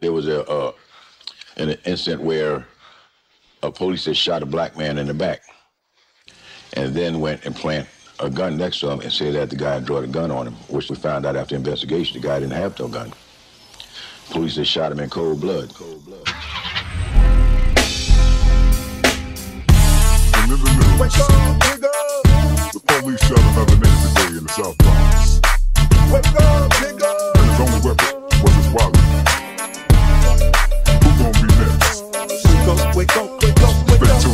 There was an incident where a police had shot a black man in the back and then went and planted a gun next to him and said that the guy had drawn a gun on him, which we found out after investigation the guy didn't have no gun. Police had shot him in cold blood. Wake up, nigga. The police shot another nigga today in the South Bronx. Wake up, nigga. And his only weapon was his wallet. Who gonna be next? Wake up, wake up, wake up.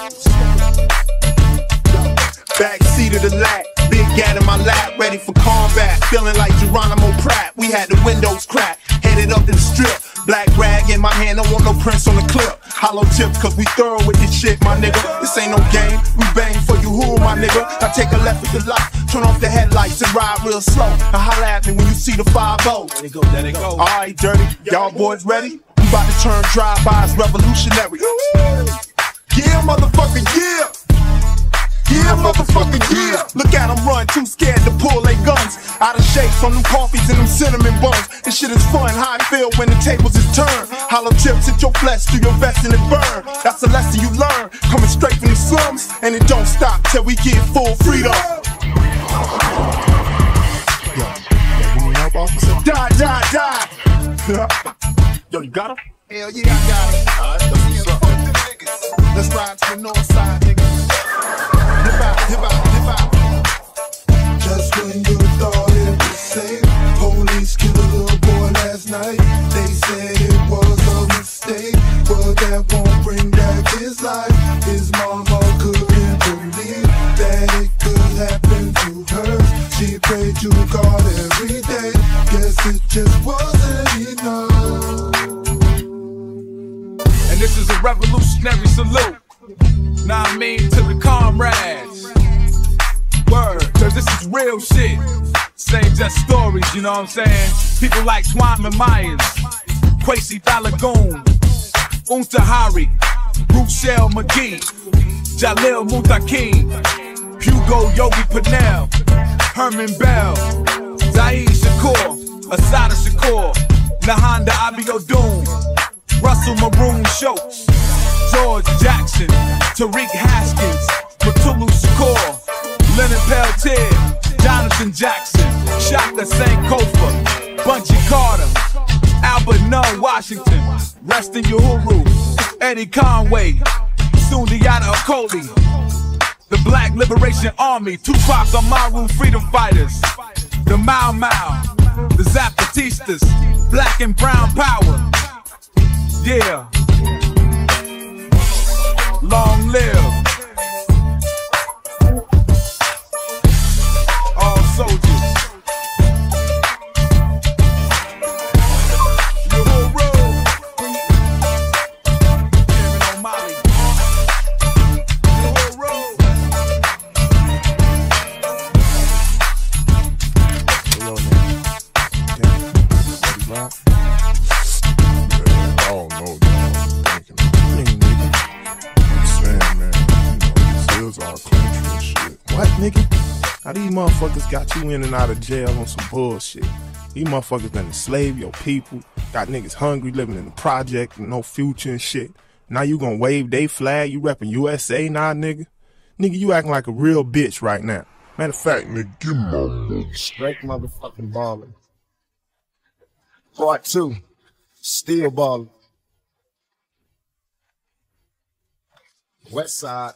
Backseat of the lat, big gat in my lap, ready for combat. Feeling like Geronimo Pratt. We had the windows cracked, headed up to the strip. Black rag in my hand, don't want no prints on the clip. Hollow tips, cause we thorough with this shit, my nigga. This ain't no game, we bang for you, who, my nigga. I take a left with the light, turn off the headlights and ride real slow. Now holla at me when you see the 5-0. Let it go, let it go. Alright, dirty, y'all boys ready? We about to turn drive-bys revolutionary. Yeah, motherfucker, yeah. Yeah, motherfucker, yeah. Look at them run, too scared to pull their guns. Out of shape from them coffees and them cinnamon buns. This shit is fun, how I feel when the tables is turned. Hollow tips hit your flesh through your vest and it burn. That's a lesson you learn, coming straight from the slums. And it don't stop till we get full freedom. Die, die, die. Yo, you got him? Hell yeah, I got him. Alright, that's what's up. Let's ride to the north side, nigga. Hip out, hip out, hip out. Just when you thought it was safe, police killed a little boy last night. They said it was a mistake, but that won't bring back his life. His mama couldn't believe that it could happen to her. She prayed to God every day. Guess it just wasn't enough. And this is a revolutionary salute. Now I mean to the comrades. Word, cause this is real shit. This ain't just stories, you know what I'm saying? People like Twyman Myers, Kwesi Balagoon, Untahari, Ruchell McGee, Jalil Muntaqim, Hugo Yogi Panel, Herman Bell, Zaid Shakur, Asada Shakur, Nahanda Abiodun, Russell Maroon Schultz, George Jackson, Tariq Haskins, Mutulu Shakur, Leonard Peltier, Jonathan Jackson, Shaka Sankofa, Bunchy Carter, Albert Nunn Washington, Reston Uhuru, Eddie Conway, Sundiata Acoli, the Black Liberation Army, Tupac Amaru Freedom Fighters, the Mau Mau, the Zapatistas, Black and Brown Power. Yeah. Long live all soldiers. Now these motherfuckers got you in and out of jail on some bullshit. These motherfuckers done enslave your people, got niggas hungry, living in the project, no future and shit. Now you gonna wave they flag, you reppin' USA now, nigga? Nigga, you acting like a real bitch right now. Matter of fact, nigga, give me my straight motherfucking ballin'. Part 2, still ballin'. West Side.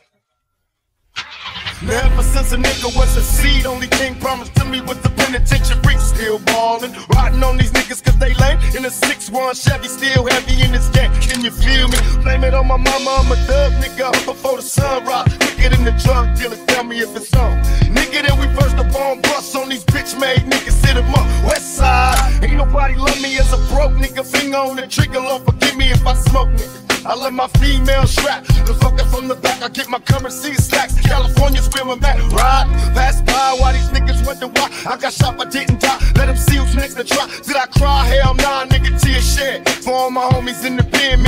Never since a nigga was a seed, only thing promised to me was the penitentiary. Still ballin', riding on these niggas cause they lame. In a 6-1 Chevy, still heavy in this game. Can you feel me? Blame it on my mama, I'm a thug nigga. Before the sun rise, quicker than the drug dealer. Tell me if it's on. Nigga, then we first up on bus on these bitch-made niggas. Hit 'em up, West Side. Ain't nobody love me as a broke nigga. Finger on the trigger, Lord forgive me if I smoke nigga. I let my female strap. The fucker from the back, I get my currency stacks. California's where I'm at. Ride, pass by while these niggas wonder why I got shot but didn't die. Let them see who's next to try. Did I cry? Hell nah, nigga, tear shed. For all my homies in the pen, many peers.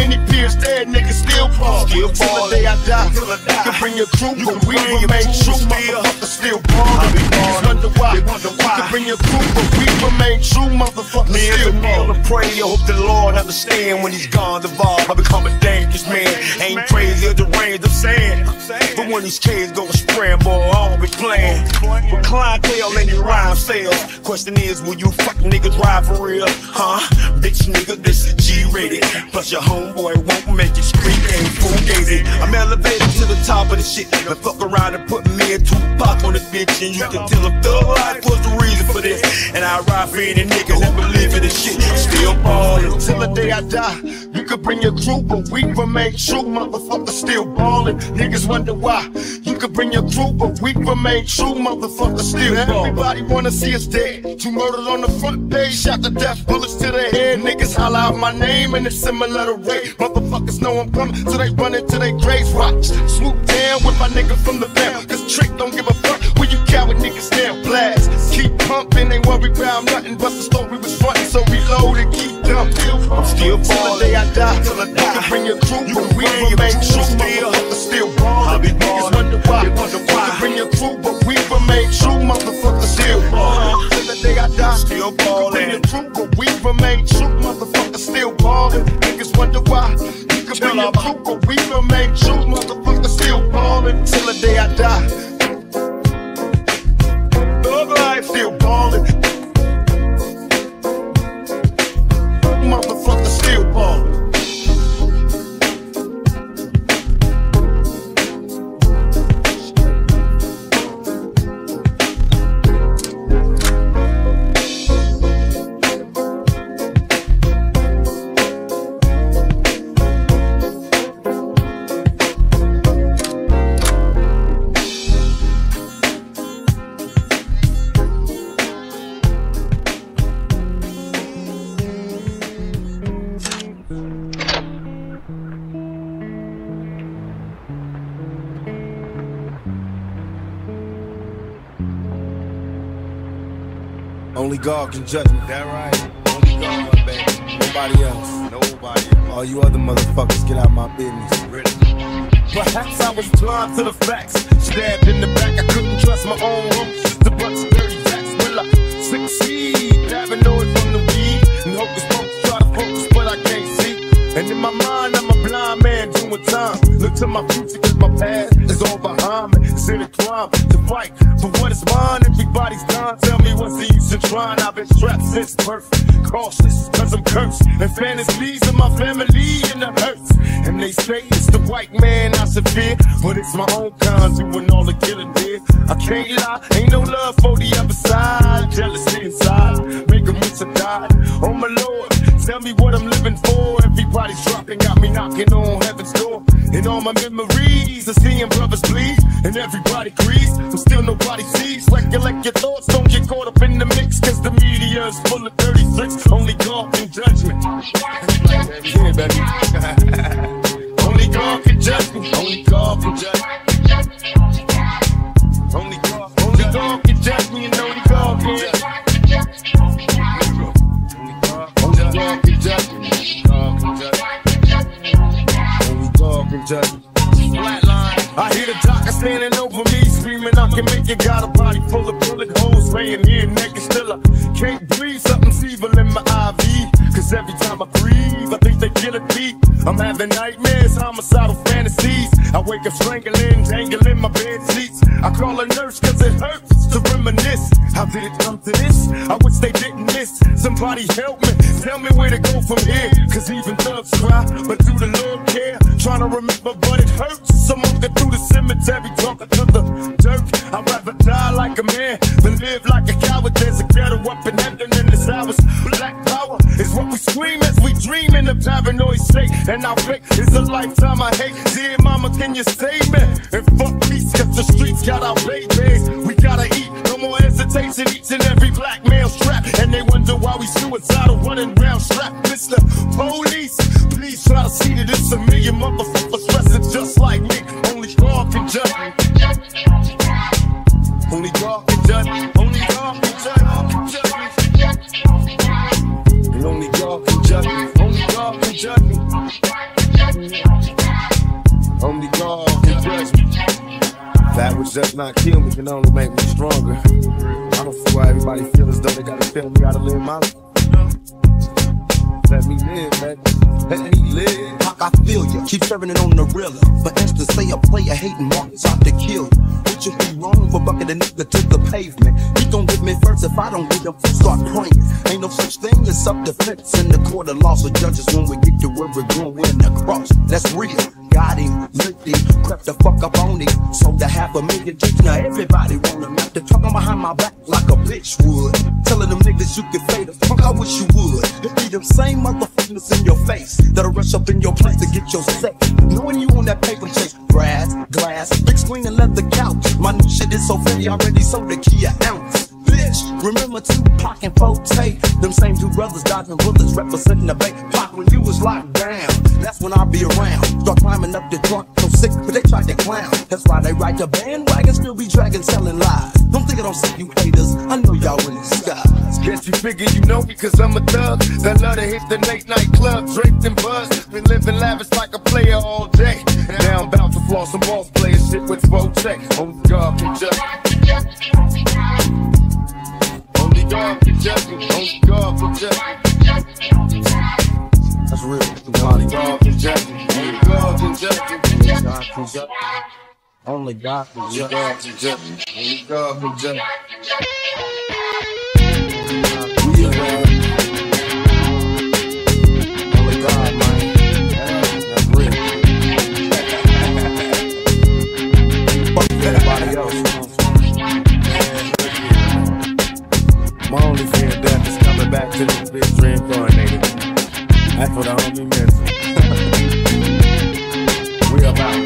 is dead, niggas still ball. Till the day I die. You can bring your crew, but we remain true. Motherfuckers still ball. Niggas wonder why. You can bring your crew, but we remain true. Motherfuckers still ball. I pray, I hope the Lord understand when he's gone to ball. I become a dangerous man. Ain't crazy or deranged, I'm saying. But when these kids go spraying, boy, I don't be playing. With clientele and your rhyme sales. Question is, will you fuck niggas ride for real? Huh? Bitch nigga, this is G-rated. Plus your homeboy won't make it street game fugazi. I'm elevated to the top of the shit. Now fuck around and put me and Tupac on this bitch, and you can tell him thug life was the reason for this. And I ride for any nigga who believe in this shit. Still ballin' till the day I die. You could bring your crew, but we remain true. Motherfuckers still ballin'. Niggas wonder why. You could bring your crew, but we remain true. Motherfuckers still ballin'. Everybody wanna see us dead. 2 murdered on the front page, shot to death, bullets to the head. Niggas holler out my name and it's similar to Ray. Motherfuckers know I'm coming, so they run into their graves. Watch, swoop down with my nigga from the fam. Cause Trick don't give a fuck where you coward niggas down. Blast, keep pumping, ain't worry about nothing. But the story was frontin', so reload and keep dumping. I'm still ballin'. Till the day I die. You can bring your crew, but we remain true. Motherfuckers still ballin'. Niggas wonder why. You can bring your crew, but we remain true. Motherfuckers still ballin'. Till the day I die. Still ballin'. Bring your crew, but we remain true. Motherfuckers still ballin'. Niggas wonder why. You can bring your crew, but we remain true. Motherfuckers still ballin'. Till the day I die. Thug life still ballin'. Motherfuckers still ballin'. Only God can judge me. That right? Only God, my baby. Nobody else. Nobody. All you other motherfuckers, get out my business. Really? Perhaps I was blind to the facts. Stabbed in the back, I couldn't trust my own room. Just a bunch of dirty facts. Will I succeed? Paranoid from the weed. And hope it's supposed to try to focus, but I can't see. And in my mind, I'm a blind man doing time. Look to my future, cause my past is all behind me. It's in a crime to fight for what is mine. Everybody's done. Tell me what's the use of trying? I've been strapped since birth. Cautious, cause I'm cursed. And fantasies of my family and the hurts. And they say it's the white man I should fear. But it's my own kind doing all the killing there. I can't lie, ain't no love for the other side. Jealousy inside, make them wish I died. Oh my Lord, tell me what I'm living for. Everybody's dropping, got me knocking on heaven's door. And all my memories of seeing brothers bleed. And everybody agrees, but still nobody sees. Recollect your thoughts, don't get caught up in the mix. Cause the media is full of dirty tricks. Only God can judge me. Yeah, baby. Only God can judge me. Only God can judge me. Only God can judge me, and only God can judge me. Only God can judge me. God can judge me. Only God can judge me. Flatline. I hear the doctor standing over me, screaming, I can make it. Got a body full of bullet holes, laying here naked still. I can't breathe, something's evil in my IV. Cause every time I breathe, I think they kill it deep. I'm having nightmares, homicidal fantasies. I wake up strangling, dangling my bed sheets. I call a nurse cause it hurts to reminisce. How did it come to this? I wish they didn't miss. Somebody help me, tell me where to go from here. Cause even thugs cry, but do the Lord care? Trying to remember but it hurts. So I'm walking through the cemetery, talking to the dirt. I'd rather die like a man than live like a coward. There's a ghetto up in heaven in this hours. Black power is what we scream as we dream in the paranoid state. And our fate is a lifetime I hate. Dear mama, can you save me? And fuck peace, cause the streets got our babies. We gotta eat, no more hesitation. Each and every black male strapped. And they wonder why we suicidal, running round strapped. Mr. Police, please try to see that it's a million motherfuckers dressing just like me. Only God can judge me. Only God can judge me. Only God can judge me. And only God can judge me. Only God can judge me. Only God can judge me. That would just not kill me can only make me stronger. I don't see why everybody feel as though they gotta tell me how to live my life. Let me live, man. Let me live. Pac, I feel ya. Keep serving it on the realer. For instance, say a player hating marks out to kill. Would you be wrong for bucking a nigga to the pavement? He gon' get me first if I don't get him first. Start praying. Ain't no such thing as self-defense in the court of law. So judges, when we get to where we're going, we're in the cross. That's real. Got him, licked him, crept the fuck up on him. Sold a $500,000 chicks. Now everybody want him. After talking behind my back like a bitch would. Telling them niggas you can fade the fuck, I wish you would. It be them same motherfuckers in your face that'll rush up in your place to get your safe. Knowing you on that paper chase, brass, glass, big screen and leather couch. My new shit is so pretty, already sold the key an ounce. Bitch, remember Tupac and Forte? Them same two brothers dodging bullets representing the Bay. Pac, when you was locked down, that's when I'll be around. Start climbing up the trunk, so sick, but they tried to clown. That's why they ride the bandwagon, still be dragging, selling lies. Don't think I don't see you haters, I know y'all in the skies. Guess you figure you know because I'm a thug that love to hit the late night club, draped and buzz. Been living lavish like a player all day. Now I'm about to floss some boss player shit with Vote. Only God can judge. Only God can judge me. Only God can judge me. That's real. Only God can judge me. Only God can judge me. Only God can judge me. Only God can judge me. Only God can judge me. Only God, man. That's real. Fuck everybody else. My only fear of death is coming back to this bitch reincarnated. That's what the homie meant. We about.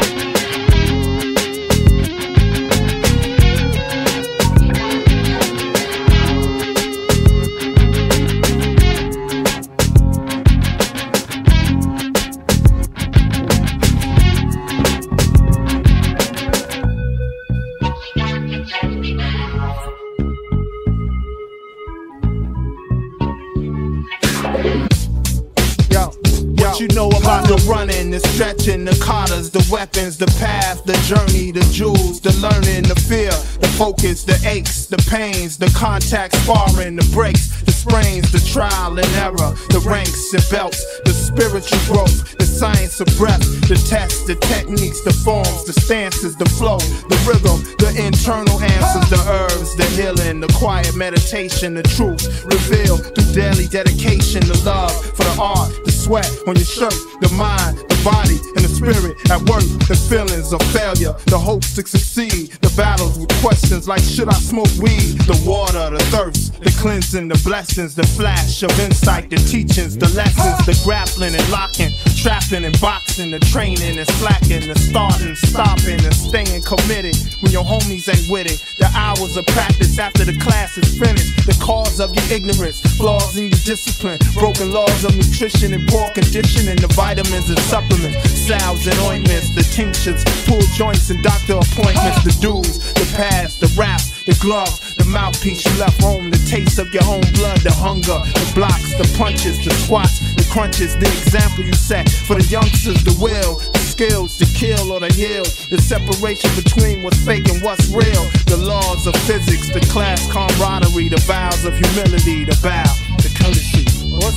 You know about the running, the stretching, the katas, the weapons, the path, the journey, the jewels, the learning, the fear, the focus, the aches, the pains, the contact, sparring, the breaks, the sprains, the trial and error, the ranks and belts, the spiritual growth, the science of breath, the tests, the techniques, the forms, the stances, the flow, the rhythm, the internal answers, the herbs, the healing, the quiet meditation, the truth revealed through daily dedication, the love for the art, the sweat on your shirt, the mind, the body, and the spirit at work, the feelings of failure, the hopes to succeed, the battles with questions like should I smoke weed, the water, the thirst, the cleansing, the blessings, the flash of insight, the teachings, the lessons, the grappling and locking, trapping and boxing, the training and slacking, the starting, stopping, and staying committed when your homies ain't with it, the hours of practice after the class is finished, the cause of your ignorance, flaws in your discipline, broken laws of nutrition and poor conditioning, the vitamins and supplements, salves and ointments, the tinctures, pull joints and doctor appointments, the dues, the pads, the raps, the glove, the mouthpiece you left home, the taste of your own blood, the hunger, the blocks, the punches, the squats, the crunches, the example you set for the youngsters, the will, the skills to kill or to heal, the separation between what's fake and what's real, the laws of physics, the class camaraderie, the vows of humility, the bow, the courtesy.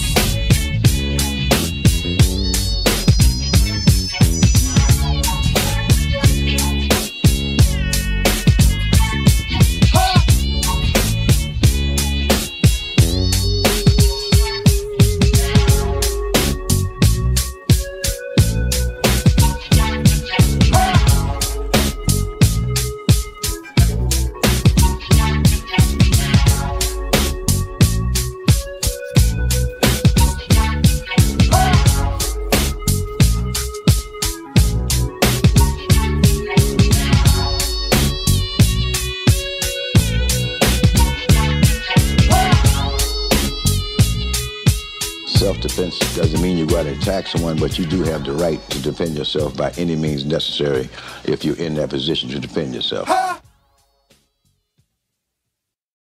Self-defense doesn't mean you go out and attack someone, but you do have the right to defend yourself by any means necessary if you're in that position to defend yourself.